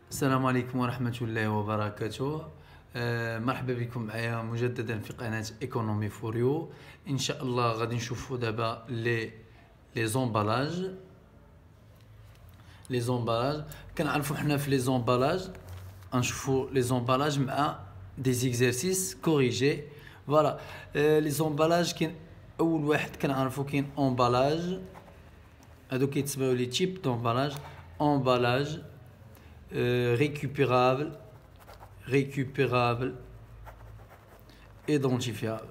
السلام عليكم ورحمة الله وبركاته. مرحبا بكم معايا مجددا في قناة ايكونومي فور يو. ان شاء الله غادي نشوفوا دابا لي زومبالاج. كنعرفوا حنا في لي زومبالاج غنشوفوا لي زومبالاج مع دي زيكزارسيس كوريجي. فوالا لي زومبالاج كاين اول واحد كنعرفوا كاين امبالاج، هادو كيتسموا لي تيب دومبالاج. امبالاج récupérable, identifiable,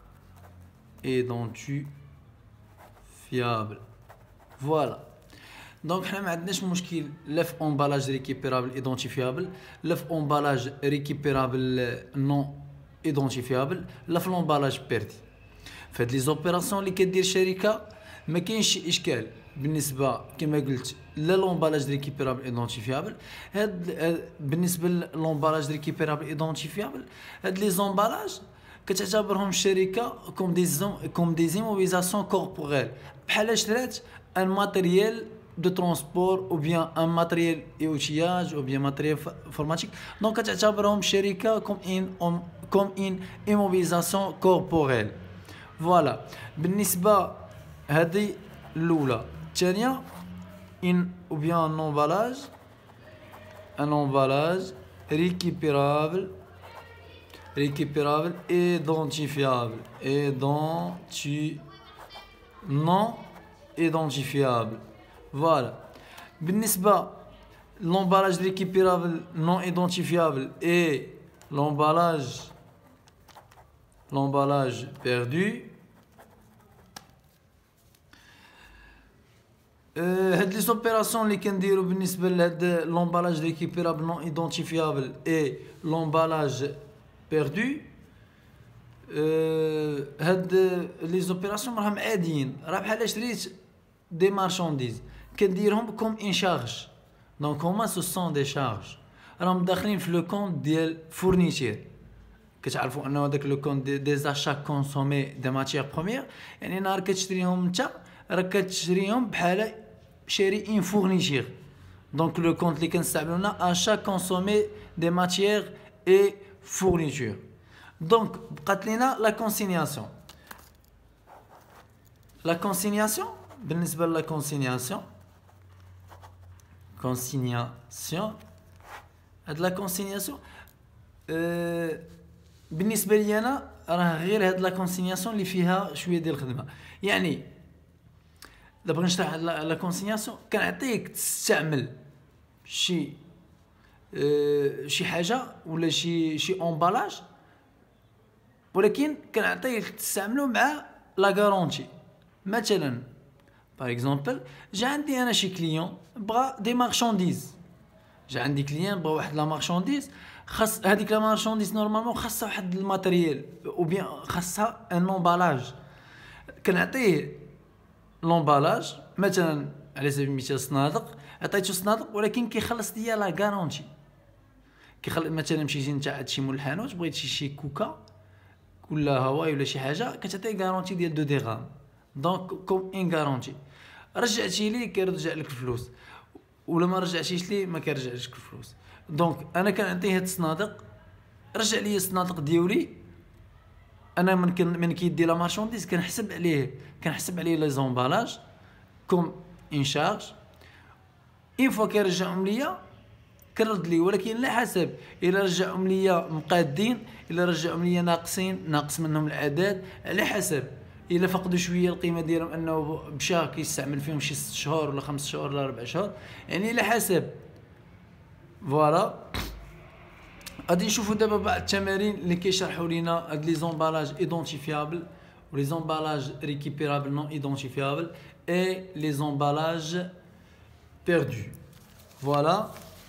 voilà. Donc حنا ما عندناش مشكل لا في امبالاج ريكيبيرابل ايدونتيفيابل، لا في امبالاج ريكيبيرابل نون ايدونتيفيابل، لا في لومبالاج بيردي. فهاد لي زوبيراسيون اللي كدير الشركه ما كاينش اشكال بالنسبه كما قلت لا لومبالاج ريكيبيرابل ايدونتيفيابل. بالنسبه للومبالاج ريكيبيرابل ايدونتيفيابل، هاد لي زومبالاج كتعتبرهم الشركه كوم دي زيموبيزاسيون كوربوريل، بحال شرات ان ماتيريال دو ترونسبور او بيان ان ماتيريال اوتياج او بيان ماتيريال انفورماتيك. دونك كتعتبرهم الشركه كوم ان ايموبيزاسيون كوربوريل. فوالا بالنسبه هذه الاولى. الثانيه ان ou bien un emballage récupérable identifiable non identifiable. Voilà. بالنسبة l'emballage récupérable non identifiable et l'emballage perdu. هاد لي زوبيراسيون اللي كنديرو بالنسبه لهاد لومبالاج ريكيبيرابل نون ايدونتيفيابل اي لومبالاج بيردو، هاد لي زوبيراسيون راهم عاديين، راه بحال شريت دي مارشانديز كنديرهم كوم ان شارج. دونك هما سو سون دي شارج راهم داخلين في لو كونت ديال فورنيتير. كتعرفوا انه هذاك لو كونت دي زاشا كونسومي دي ماتيير بروميير، يعني نهار كتشريهم انت راك كتشريهم بحال شاري ان فورنيتير. دونك لو كونت اللي كنستعملونا اشا كونسومي دي ماتيير اي فورنيتور. دونك بقات لينا لا كونسينياسيون. بالنسبه لا كونسينياسيون هاد لا كونسينياسيون بالنسبه لي انا راه غير هاد لا كونسينياسيون اللي فيها شويه ديال الخدمه. يعني دابا نشرح لا كونسينياسيون، كنعطيك تستعمل شي حاجه ولا شي امبالاج، ولكن كنعطيك تستعملو مع لا غارونتي. مثلا باغ اكزومبل جا عندي انا شي كليون بغا دي مارشانديز، جا عندي كليون بغا واحد لا مارشانديز، خاص هذيك لا مارشانديز نورمالمون خاصها واحد الماتيريال او بيان خاصها ان امبالاج. كنعطيه لومبالاج مثلا على سبيل المثال صنادق، عطيتو صنادق ولكن كيخلص ليا لا غارونتي. مثلا مشيتي انت عند شي مول الحانوت بغيتي شي كوكا ولا هواي ولا شي حاجه، كتعطيه غارونتي ديال 2 درهم. دونك كوم ان غارونتي، رجعتي لي كيرجع لك الفلوس، ولا ما رجعتيش لي ما كيرجعلكش الفلوس. دونك انا كنعطيه هاد الصنادق، رجع لي الصنادق ديالي. انا من كيدي لا مارشانديز كنحسب عليه لي زومبالاج كوم ان شارج. اين فوا كيرجعهم ليا كنرد ليه، ولكن لا حسب الا رجعهم ليا مقادين، الا رجعهم ليا ناقص منهم العدد، على حسب الا فقدوا شويه القيمه ديالهم انه مشى كيستعمل فيهم شي 6 شهور ولا 5 شهور ولا 4 شهور، يعني على حسب. فوالا غادي نشوفوا دابا بعض التمارين اللي كيشرحوا لينا هاد لي زومبالاج ايدونتيفيابل و لي زومبالاج ريكيبيرابل نون ايدونتيفيابل اي لي زومبالاج بيردو. فوالا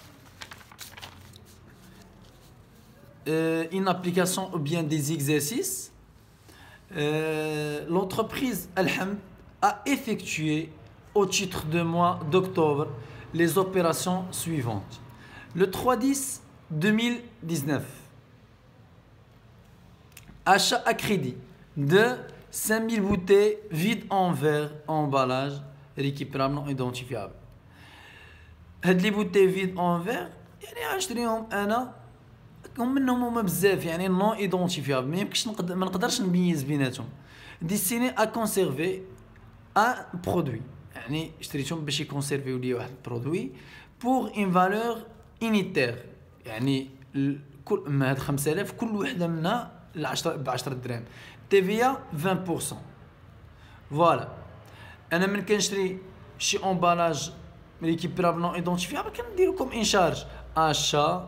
une application ou bien des exercices. L'entreprise Alhamd a effectué au titre du mois d'octobre les opérations suivantes. Le 3/10/2019, achat à crédit de 5000 bouteilles vides en verre emballage récupérable non identifiable. هاد لي بوتي فيد اون فير يعني غنشريهم انا منهم هما بزاف يعني نون ايدونتيفيابل ما يمكنش ما نقدرش نميز بيناتهم ديستيني ا كونسيرفي ان برودوي يعني شريتهم باش يكونسيرفيو لي واحد البرودوي بوغ اون فالور انيتير يعني كل ما هاد 5000 كل وحده منها ب 10 دراهم تي في 20% فوالا انا من كنشري شي امبالاج ريكيبيرابل نون ايدونتيفيابل كندير لكم ان شارج اشا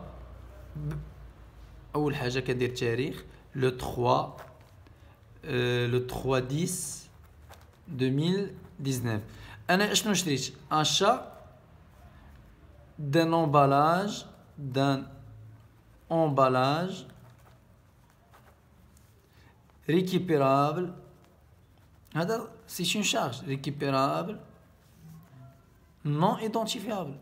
اول حاجه كندير تاريخ لو 3 10 2019 انا اشنو شريت اشا d'un emballage récupérable هذا c'est une charge récupérable non identifiable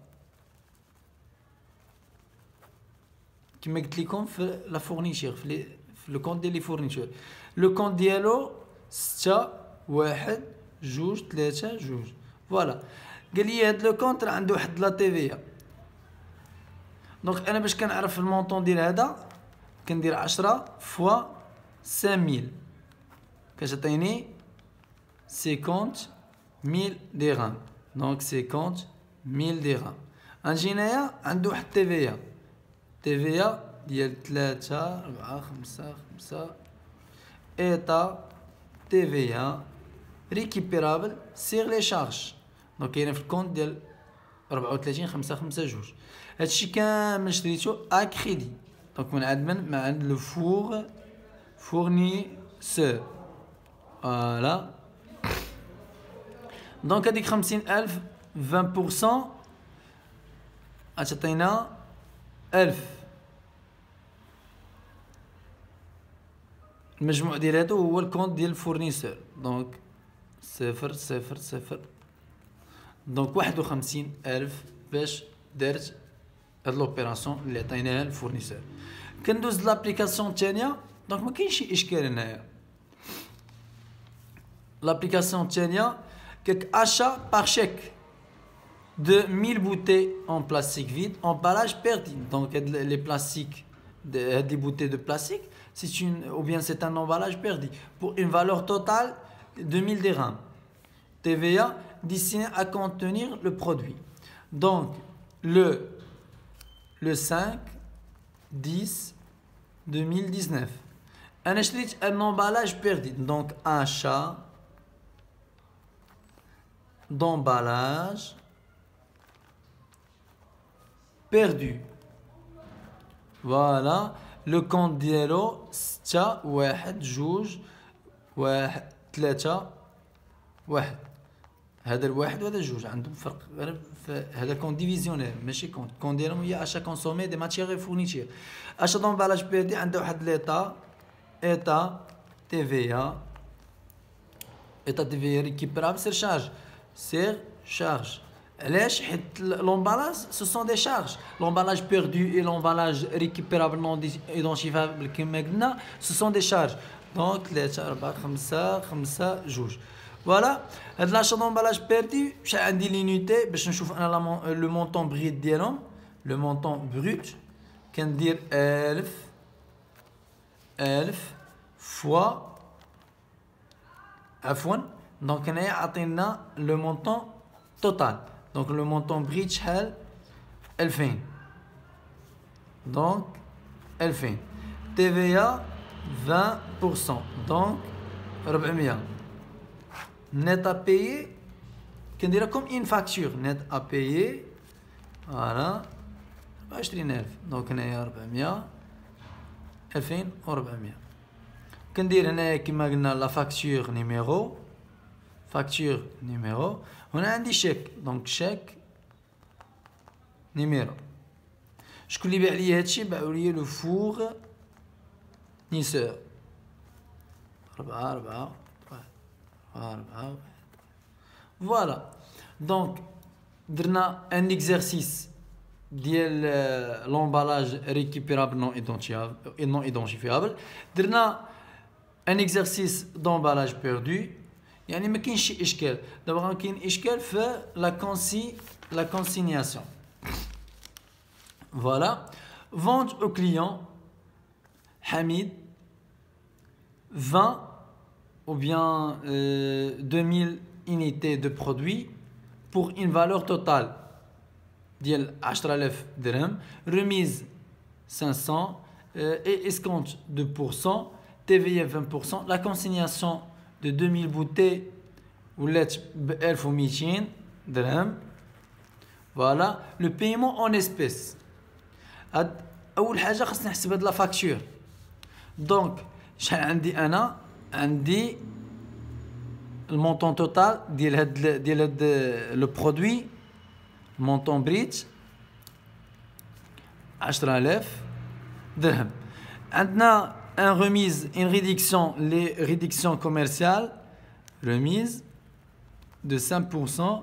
كما قلت لكم في لا فورنيتور في لو كونت ديال لي فورنيتور لو كونت ديالو 6 1 2 3 2 فوالا قال لي هاد لو كونت راه عنده واحد لا تي في دونك انا باش كنعرف المونطون ديال هذا كندير 10 فوا 5000 كتعطيني 50000 درهم دونك 50000 درهم نجي هنايا عنده واحد تي في ديال 3 4 5 ايتا تي في ريكيبيرابل سيغ لي شارج دونك كاينه في الكونت ديال 34 5 5 2 هادشي كامل شريتو ا كريدي دونك من عند لو فورنيسور فوالا دونك هاديك 50000 20% غتعطينا 1000 المجموع ديال هادو هو الكونت ديال الفورنيسور دونك 0 دونك 51000 باش دارت هاد لوبيراسيون اللي عطيناها للفورنيسور كندوز لابليكاسيون الثانيه دونك ما كاينش شي اشكال هنايا لابليكاسيون الثانيه كاك اشا بار شيك de 1000 bouteilles en plastique vide emballage perdu donc les plastiques des bouteilles de plastique c'est une ou bien c'est un emballage perdu pour une valeur totale de 1000 dirhams TVA destiné à contenir le produit donc le 5 10 2019 انا شريت un emballage perdu donc achat d'emballage perdu voilà le compte ديالو 6 1 2 1 3 1 هذا الواحد وهذا جوج عندهم فرق هذا كونت ديفيزيونير ماشي كونت ديالهم هي اشا كونسومي دي ماتيير اي فورنيتير اشا دومبالاج بيردي عنده واحد ليطا ايتا تي في ريكيبرابل سير شارج علاش حيت l'emballage ce sont des charges l'emballage perdu et l'emballage récupérable non identifiable كما قلنا ce sont des charges donc 3 4 5 5 2 فوالا هاد لاشا دومبالاج بيردي شحال عندي لينيتي باش نشوف انا لو مونطون بغيت ديالهم لو مونطون بروت كندير 1000 فوا عفوا دونك هنايا عطينا لو مونطون توتال دونك لو مونطون بغيت شحال 2000 دونك 2000 تي في 20% دونك 400 net à payer كنديرها comme une facture net à payer فوالا 20000 دونك هنايا 400 2400 كندير هنايا كما قلنا لا فاكتور نيميرو هنا عندي شيك دونك شيك نيميرو شكون اللي باع لي هادشي باعو لي لو فور نيسور 4 voilà donc درنا un exercice ديال l'emballage récupérable non identifiable درنا un exercice d'emballage perdu يعني ما كاينش شي اشكال دابا كاين اشكال في لا كونسينياسيون Voilà. Vente au client, Hamid, 20 ou bien 2000 unités de produits pour une valeur totale de 10,000 dirhams, remise 500 et escompte 2%, TVA 20%, la consignation de 2000 bouteilles ou lettres 1200 dirhams. Voilà, le paiement en espèces. أول حاجة خصني نحسب هاد لا فاكتور. دونك شحال عندي المونطون توتال ديال هاد لو برودوي مونطون بريت 10000 درهم. عندنا ان remise une réduction les réductions commerciales remise de 5%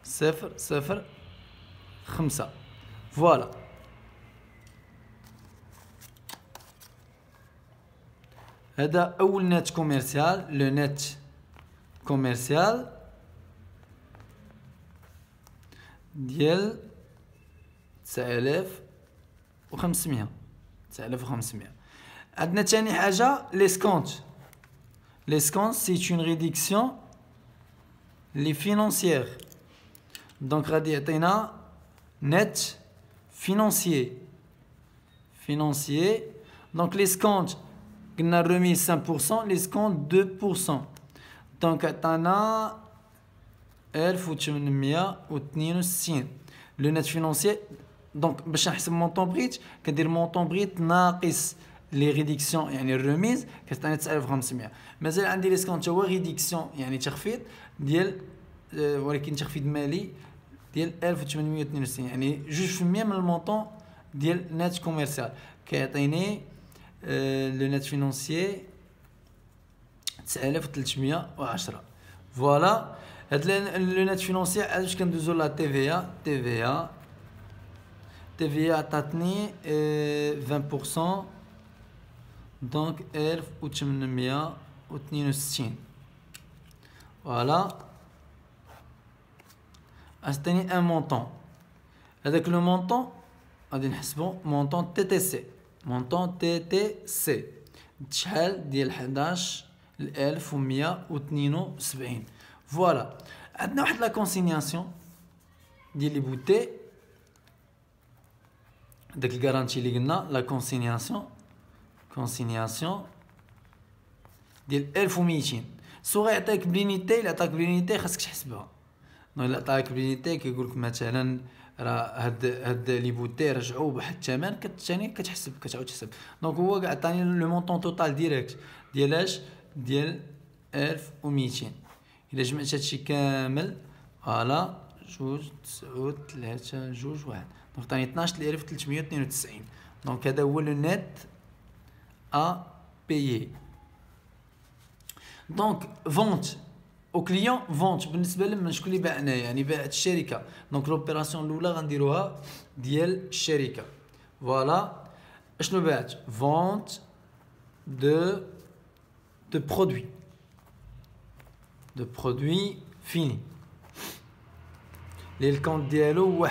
0,05. Voilà. هذا أول نت كوميرسيال لو نت كوميرسيال ديال 9500. عندنا تاني حاجة ليسكونت. ليسكونت سي اون ريدكسيون لي فينونسيير. دونك غادي يعطينا نت فينونسيي. دونك ليسكونت قلنا الريميز 5%، ليسكونت 2%. دونك عطانا 1862. لو نت فينونسيي دونك باش نحسب مونطون بريت كندير مونطون بريت ناقص لي ريدكسيون يعني الريميز كتعطيني 9500. مازال عندي ليسكونت هو ريدكسيون يعني تخفيض ديال ولكن تخفيض مالي ديال 1862 يعني 2% من المونطون ديال نت كوميرسيال كيعطيني لو نت فينونسيي 9310. فوالا هاد لو نت فينونسيي علاش كندوزو لا TVA عطاتني 20% دونك 1862. فوالا عطاني ان مونطون. هذاك لو مونطون غادي نحسبو مونطون تي تي سي شحال ديال 11172. فوالا عندنا واحد لا كونسينياسيون ديال لي بوتي داك الكارانتي اللي قلنا لا كونسينياسيون ديال 1200. سو غيعطيك بلينيتي، الا عطاك بلينيتي خاصك تحسبها. دونك الا عطاك بلينيتي كيقول لك مثلا راه هاد لي بوتي رجعوا بواحد الثمن كتعاود تحسب. دونك هو كاع عطاني لو مونطون توتال ديريكت ديال اش ديال 1200. الا جمعت هادشي كامل فوالا 2 9 3 2 1 دونك عطاني 12392. دونك هذا هو لو نت ا بايي. دونك فونت او كليون، فونت بالنسبه لنا شكون اللي باعنا يعني باعت الشركه. دونك لوبيراسيون الاولى غنديروها ديال الشركه. فوالا اشنو باعت؟ فونت دو برودوي فيني اللي الكونت ديالو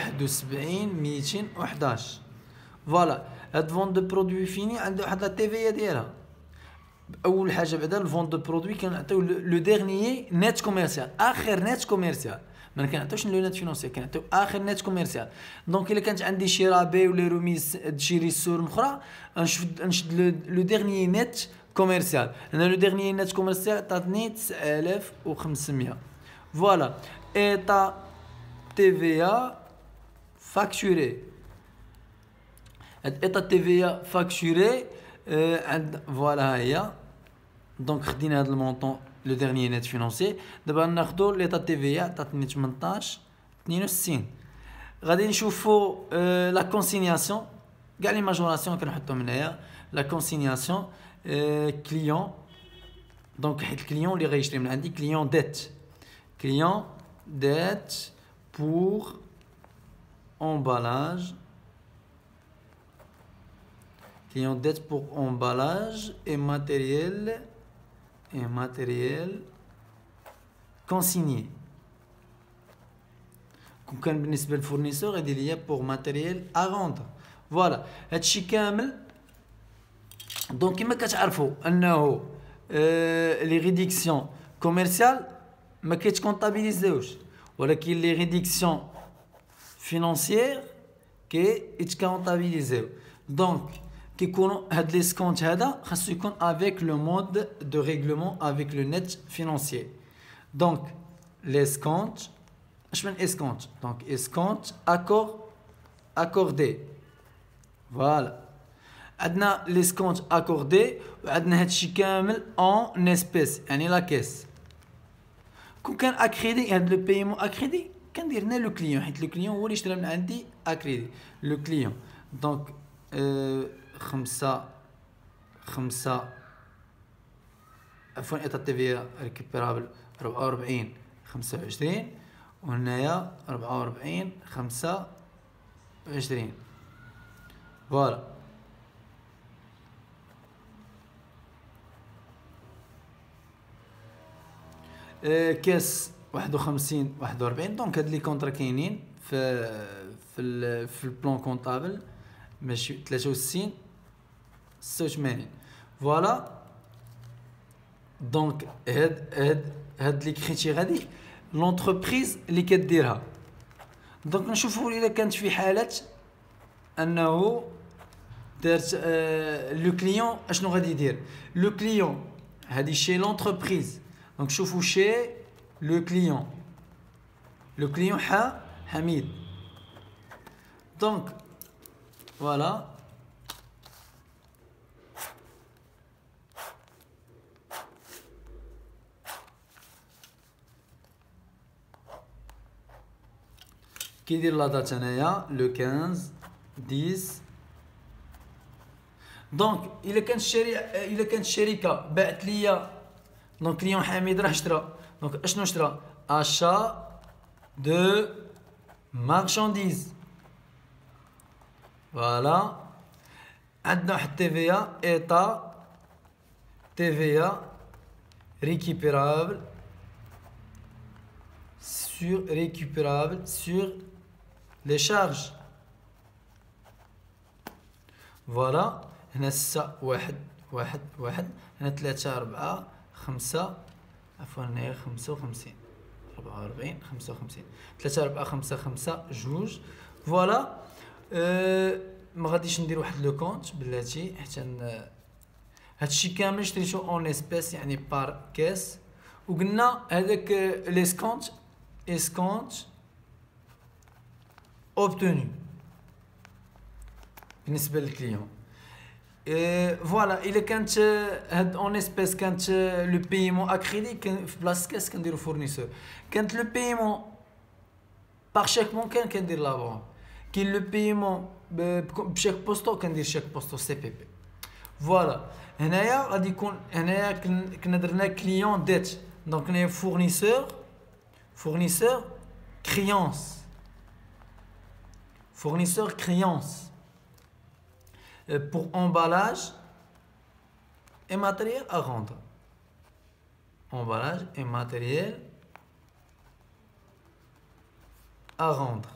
71211. فوالا هاد فونت دو برودوي فيني عنده واحد لا تي في ديالها. اول حاجه بعدا الفونت دو برودوي كنعطيو لو ديرنيي نت كوميرسيال، اخر نت كوميرسيال. ما كنعطيوش لو نت فينونسيال، كنعطيو اخر نت كوميرسيال. دونك الا كانت عندي شي رابي ولا روميز شي ريسور اخرى نشد لو ديرنيي نت كوميرسيال. انا لو ديرنيي نت كوميرسيال عطاتني 9500. فوالا ايتا TVA فاكتوري. هاد ايتا TVA فاكتوري عند فوالا ها هي. دونك خدينا هاد المونطون لو ديرنيي نت فينونسي. دابا ناخدو ليطا TVA عطاتني 1862. غادي نشوفو لا كونسينياسيون كاع لي ماجوراسيون كنحطهم هنايا. لا كونسينياسيون كليون دونك حيت الكليون اللي غيشري من عندي كليون ديت pour emballage, client dette pour emballage et matériel consigné. كون كان بالنسبه للفورنيسور غادي ليا pour matériel à vendre فوالا هادشي كامل. دونك كيما كتعرفوا انه لي ريديكسيون كوميرسيال ما كيتكونطابيليزيوش، ولكن لي ريديكسيون فينانسيير كيتكونطابيليزيو. دونك كيكونوا هاد لي سكونت هذا خاصو يكون افيك لو مود دو ريغلومون افيك لو نت فينانسيير. دونك لي سكونت اش من اسكونت؟ دونك اسكونت اكوردي. فوالا عندنا لي سكونت اكوردي وعندنا هادشي كامل اون اسبيس يعني لا كيس. كون كان اكريدي هاد لو بايمون اكريدي كندير هنا لو كليون حيت لو كليون هو اللي اشترى من عندي اكريدي لو كليون. دونك خمسة عفوا ايطا تي في ريكوبيرابل 44 25 وهنايا 44 25. فوالا كاس 51 41. دونك هاد لي كونطرا كاينين في البلان كونطابل ماشي 63 86. فوالا دونك هاد لي كريتير هادي لونتربريز اللي كديرها. دونك نشوفوا الا كانت في حاله انه دارت لو كليون اشنو غادي يدير. لو كليون هادي شي لونتربريز. دونك شوفوا شي لو كليون حميد. دونك فوالا كيدير لا دات هنايا لو 15 10. دونك الا كانت الشركه باعت ليا دونك كليون حميد راه اشترى. دونك اشنو اشترى؟ اشا دو مارشانديز. فوالا عندنا واحد تي في ايطا تي في récupérable sur les charges. فوالا هنا 6 1 1 1 هنا 3 4 5 عفوا هنايا 55 44 55 3 4 5 5 جوج. فوالا ما غاديش ندير واحد لو كونت بلاتي حتى هادشي كامل شريتو اون اسبيس يعني بار كاس. وقلنا هذاك لي سكونت اسكونت اوبتوني بالنسبه للكليون. فوالا الا كانت هاد اون اسبيس كانت لو بايمون اكريدي في بلاصه كاس كنديرو فورنيسور. كانت لو بايمون باغ شاك ممكن كندير لابون. كاين لو بايمون بشاك بوستو كندير شاك بوستو سي بي بي. فوالا هنايا غادي يكون هنايا كنا درنا كليون ديت. دونك هنايا فورنيسور كريونس pour emballage et matériel à rendre. Emballage et matériel à rendre.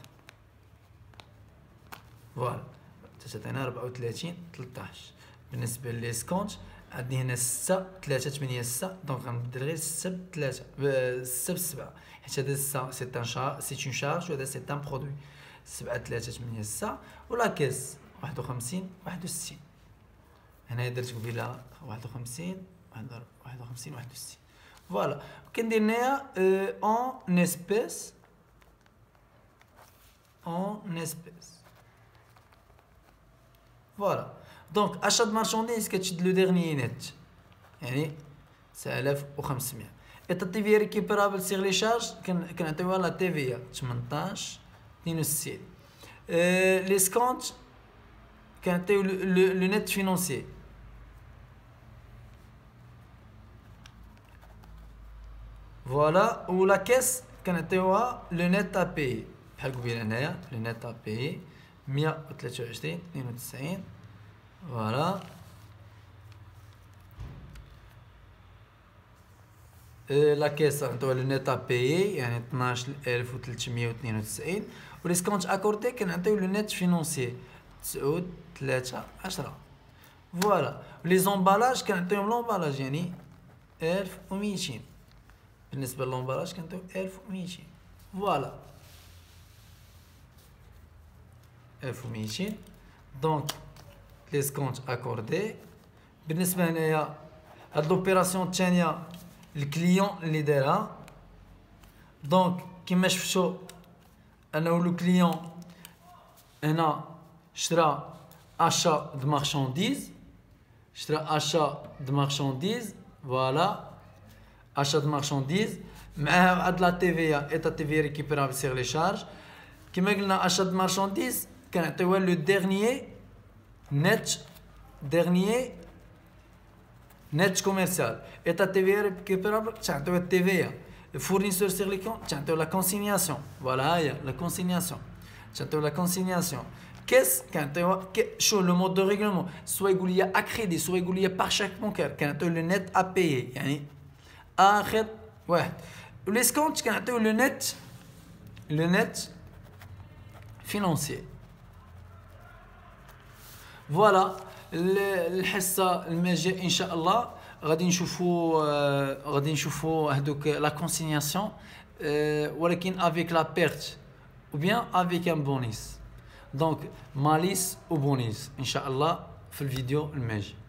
فوالا تعطينا 34 13. بالنسبه لي سكونت عندي هنا 6 3 8 6. دونك غنبدل غير 6 ب 3 6 ب 7 حيت هذا 6 سي ان شارج وهذا سي ان برودوي. 7 3 8 6 ولا كاس 51 61. هنا درت قبيله 51 51 61. فوالا كندير هنايا اون اسبيس فوالا. دونك اشاد مارشانديز كتشد لو ديرنيي نت يعني 9500. ايطا تي في ريكوبيرابل سيغ لي شارج كنعطيوها لا تي في 18 62. لي سكونت كنعطيو لو نت فينانسيي. فوالا ولا كاس كنعطيوها لو نت ا بي بحال قبيله هنايا لو نت ا بي 123 92. فوالا لا كاس نعطيوها لو نت ا بي يعني 12392. ولي سكونت اكوردي كنعطيو لو نت فينانسيي 9 3 10. فوالا لي زومبالاج كنعطيهم لومبالاج يعني 1200 بالنسبه للومبالاج كنعطيو 1200 فوالا 1200 دونك لي سكونت اكوردي. بالنسبه هنايا هاد لوبيراسيون الثانيه الكليون اللي دارها دونك كيما شفتو انه لو كليون هنا شرا achat de marchandises voilà achat de marchandises مع عاد لا تي في ايتا تي في ريكيبيرابل سيغ لي شارج كيما قلنا achat de marchandises كنعطيوها لو net commercial ايتا تي في ريكيبيرابل تعطيوها التي في fournisseur sur les comptes تعطيو la consignation voilà هي la consignation تعطيو la consignation كاس كنعطيوها شو لو مود دو ريغلومون سوا يقول لي ا كريدي سوا يقول لي بار شاك بونكير كنعطيو لو نت ا بيي يعني اخر واحد ولي سكونت كنعطيو لو نت فينانسيي فوالا. الحصه الماجيه ان شاء الله غادي نشوفوا هذوك لا كونسينياسيون ولكن افيك لا بيرت ou bien avec un bonus. Donc, malice ou bonus, Inch'Allah, في الفيديو الماجي.